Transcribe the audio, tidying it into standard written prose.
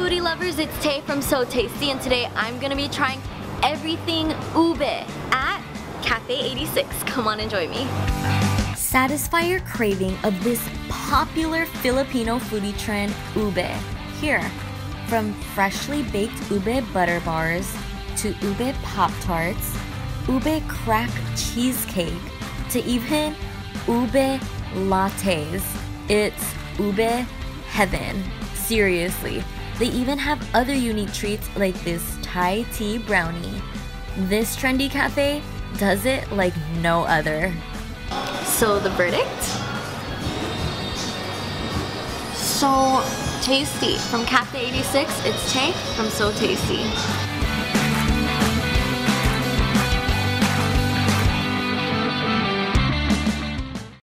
foodie lovers, it's Tay from So Tasty, and today I'm gonna be trying everything ube at Cafe 86. Come on and join me. Satisfy your craving of this popular Filipino foodie trend, ube. Here, from freshly baked ube butter bars to ube Pop-Tarts, ube crack cheesecake, to even ube lattes. It's ube heaven. Seriously. They even have other unique treats like this Thai tea brownie. This trendy cafe does it like no other. So the verdict? So tasty. From Cafe 86, it's Tay from So Tasty.